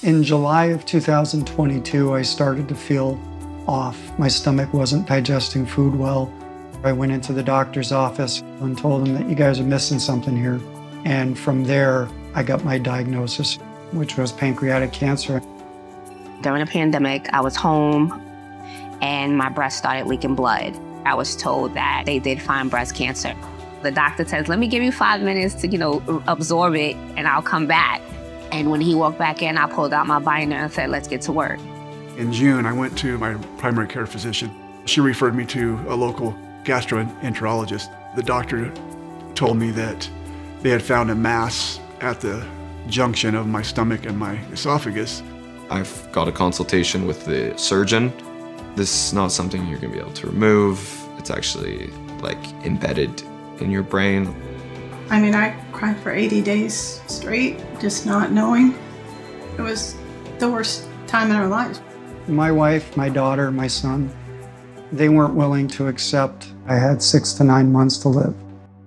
In July of 2022, I started to feel off. My stomach wasn't digesting food well. I went into the doctor's office and told him that you guys are missing something here. And from there, I got my diagnosis, which was pancreatic cancer. During the pandemic, I was home and my breast started leaking blood. I was told that they did find breast cancer. The doctor says, let me give you 5 minutes to, absorb it and I'll come back. And when he walked back in, I pulled out my binder and said, let's get to work. In June, I went to my primary care physician. She referred me to a local gastroenterologist. The doctor told me that they had found a mass at the junction of my stomach and my esophagus. I've got a consultation with the surgeon. This is not something you're gonna be able to remove. It's actually embedded in your brain. I mean, I cried for 80 days straight, just not knowing. It was the worst time in our lives. My wife, my daughter, my son, they weren't willing to accept I had 6 to 9 months to live.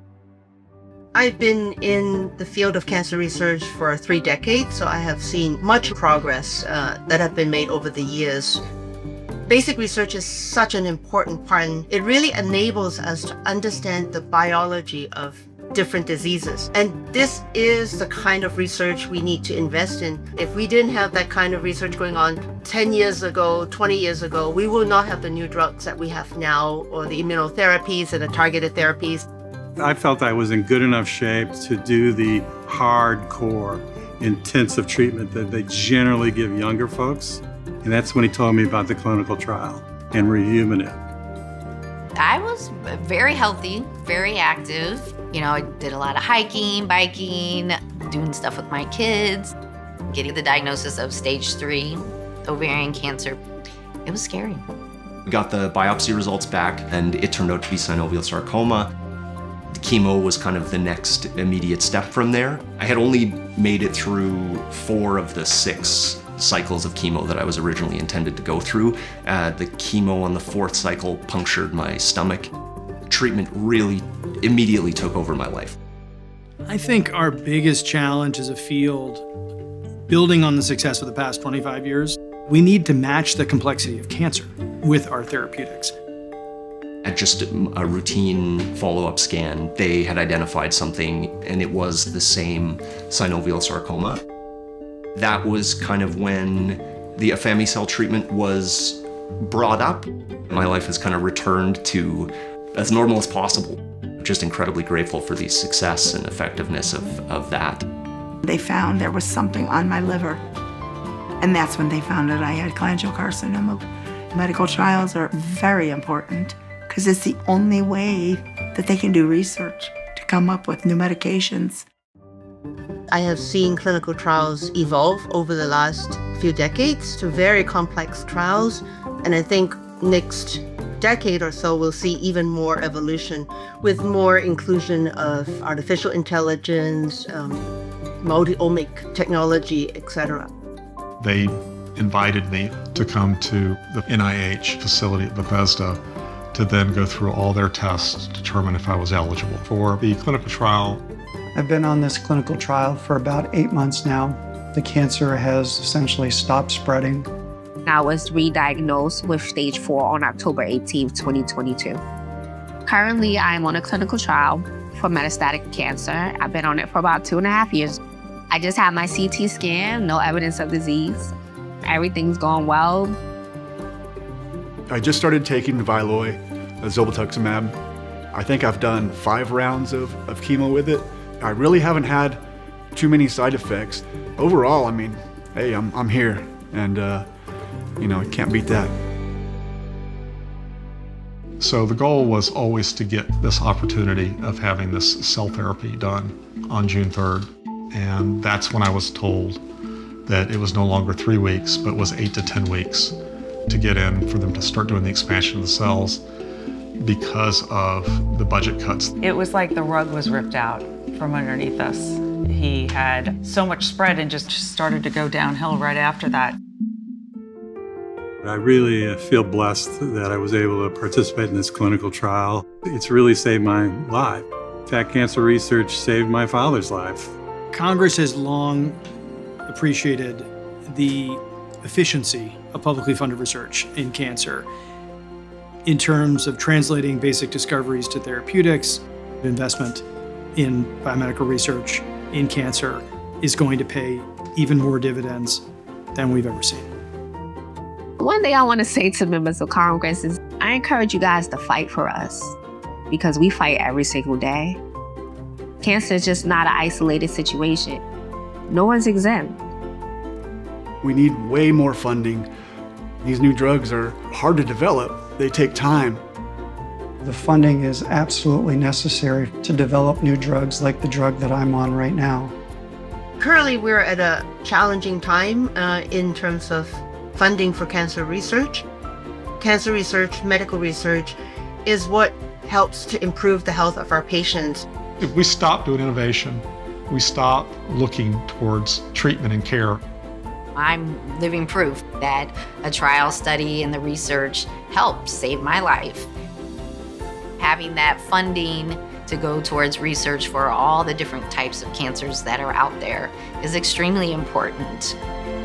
I've been in the field of cancer research for 3 decades, so I have seen much progress that have been made over the years. Basic research is such an important part, and it really enables us to understand the biology of different diseases. And this is the kind of research we need to invest in. If we didn't have that kind of research going on 10 years ago, 20 years ago, we will not have the new drugs that we have now, or the immunotherapies and the targeted therapies. I felt I was in good enough shape to do the hardcore, intensive treatment that they generally give younger folks. And that's when he told me about the clinical trial and reviewing it. I was very healthy, very active. I did a lot of hiking, biking, doing stuff with my kids. Getting the diagnosis of stage 3 ovarian cancer, it was scary. We got the biopsy results back and it turned out to be synovial sarcoma. The chemo was kind of the next immediate step from there. I had only made it through 4 of the 6 cycles of chemo that I was originally intended to go through. The chemo on the 4th cycle punctured my stomach. Treatment really immediately took over my life. I think our biggest challenge as a field, building on the success of the past 25 years, we need to match the complexity of cancer with our therapeutics. At just a routine follow-up scan, they had identified something, and it was the same synovial sarcoma. That was kind of when the afami-cel treatment was brought up. My life has kind of returned to as normal as possible. Just incredibly grateful for the success and effectiveness of that. They found there was something on my liver, and that's when they found out I had cholangiocarcinoma. Medical trials are very important because it's the only way that they can do research to come up with new medications. I have seen clinical trials evolve over the last few decades to very complex trials, and I think next decade or so we'll see even more evolution with more inclusion of artificial intelligence, multi-omic technology, etc. They invited me to come to the NIH facility at Bethesda to then go through all their tests to determine if I was eligible for the clinical trial. I've been on this clinical trial for about 8 months now. The cancer has essentially stopped spreading. I was re-diagnosed with stage 4 on October 18th, 2022. Currently, I'm on a clinical trial for metastatic cancer. I've been on it for about 2.5 years. I just had my CT scan, no evidence of disease. Everything's going well. I just started taking Vyloy, zolbetuximab. I think I've done 5 rounds of chemo with it. I really haven't had too many side effects. Overall, I mean, hey, I'm here, and you can't beat that. So the goal was always to get this opportunity of having this cell therapy done on June 3rd. And that's when I was told that it was no longer 3 weeks, but was 8 to 10 weeks to get in for them to start doing the expansion of the cells because of the budget cuts. It was like the rug was ripped out from underneath us. He had so much spread and just started to go downhill right after that. I really feel blessed that I was able to participate in this clinical trial. It's really saved my life. Fat cancer research saved my father's life. Congress has long appreciated the efficiency of publicly funded research in cancer in terms of translating basic discoveries to therapeutics. Investment in biomedical research in cancer is going to pay even more dividends than we've ever seen. One thing I want to say to members of Congress is I encourage you guys to fight for us because we fight every single day. Cancer is just not an isolated situation. No one's exempt. We need way more funding. These new drugs are hard to develop. They take time. The funding is absolutely necessary to develop new drugs like the drug that I'm on right now. Currently, we're at a challenging time in terms of funding for cancer research. Cancer research, medical research, is what helps to improve the health of our patients. If we stop doing innovation, we stop looking towards treatment and care. I'm living proof that a trial study and the research helped save my life. Having that funding to go towards research for all the different types of cancers that are out there is extremely important.